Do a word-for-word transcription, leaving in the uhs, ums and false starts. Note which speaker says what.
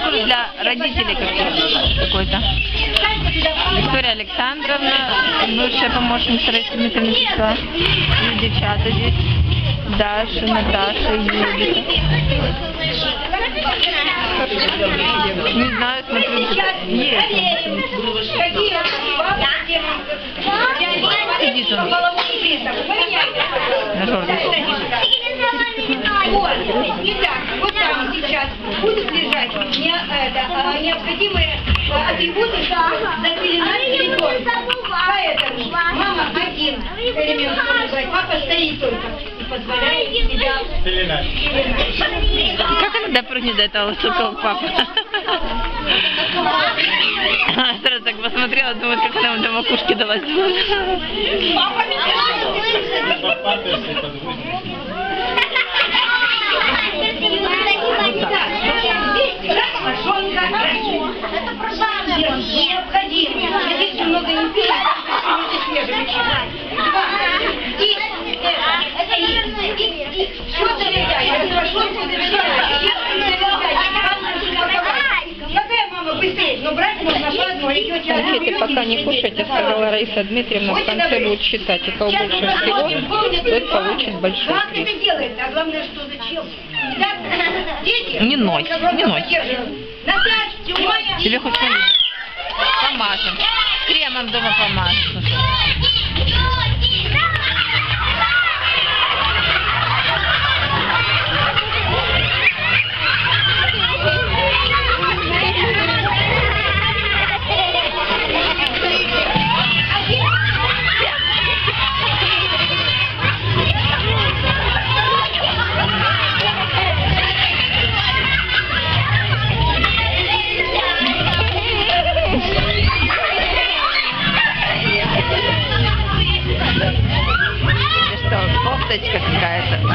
Speaker 1: курс для родителей какой-то. Виктория Александровна, бывшая помощница Раисы Дмитриевны, и девчата здесь. Даша, Наташа, Юлия. Не знаю, смотрю, есть. Сидит он. На жёртый.
Speaker 2: Вот. Итак, вот там сейчас будут лежать не, это, необходимые атрибуты, чтобы запеленать ребенка. Поэтому мама один элемент брать, папа стоит только и позволяет себя пеленать.
Speaker 1: Как она допрыгнет до этого высокого папы? Сразу так посмотрела, думаю, как она ему до макушки далась.
Speaker 2: Папа необходимо. Здесь немного не пили, все доверяй. Какая мама быстрее? Но брать можно по одной.
Speaker 1: Дети, пока не кушайте, сказала Раиса Дмитриевна, в конце будет считать, у кого больше всего, тот получит большой приз.
Speaker 2: Как это делается? А главное, что зачем? Дети,
Speaker 1: не ной, не ной. Тебе хоть не помажем. Кремом дома помажем. Кофточка какая-то.